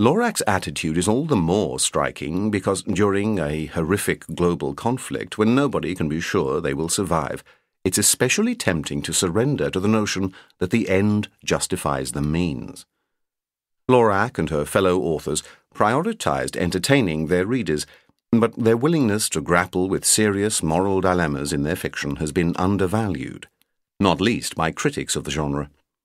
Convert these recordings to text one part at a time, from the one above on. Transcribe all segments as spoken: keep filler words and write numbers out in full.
Lorac's attitude is all the more striking because during a horrific global conflict, when nobody can be sure they will survive, it's especially tempting to surrender to the notion that the end justifies the means. Lorac and her fellow authors prioritized entertaining their readers, but their willingness to grapple with serious moral dilemmas in their fiction has been undervalued, not least by critics of the genre.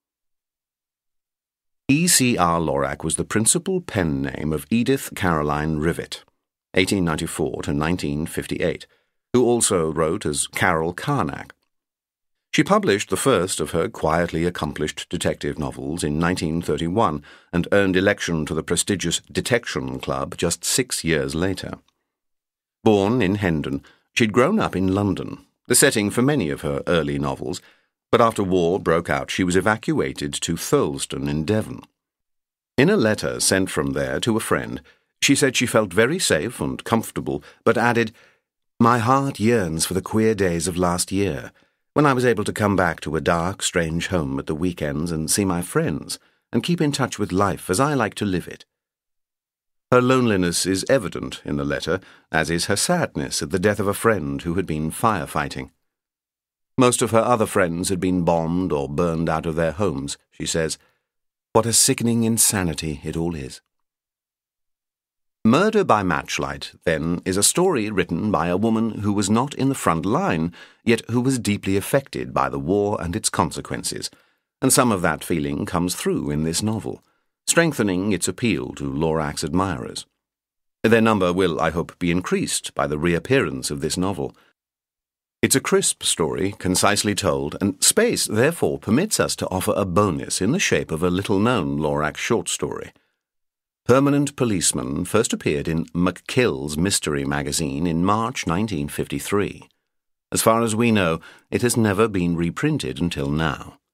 E C R Lorac was the principal pen name of Edith Caroline Rivet, eighteen ninety-four to nineteen fifty-eight, who also wrote as Carol Carnac. She published the first of her quietly accomplished detective novels in nineteen thirty-one and earned election to the prestigious Detection Club just six years later. Born in Hendon, she'd grown up in London, the setting for many of her early novels, but after war broke out she was evacuated to Thurleston in Devon. In a letter sent from there to a friend, she said she felt very safe and comfortable, but added, "My heart yearns for the queer days of last year, when I was able to come back to a dark, strange home at the weekends and see my friends, and keep in touch with life as I like to live it." Her loneliness is evident in the letter, as is her sadness at the death of a friend who had been firefighting. Most of her other friends had been bombed or burned out of their homes, she says. What a sickening insanity it all is. Murder by Matchlight, then, is a story written by a woman who was not in the front line, yet who was deeply affected by the war and its consequences, and some of that feeling comes through in this novel, strengthening its appeal to Lorac's admirers. Their number will, I hope, be increased by the reappearance of this novel. It's a crisp story, concisely told, and space, therefore, permits us to offer a bonus in the shape of a little-known Lorac short story. Permanent Policeman first appeared in McKill's Mystery magazine in March nineteen fifty-three. As far as we know, it has never been reprinted until now.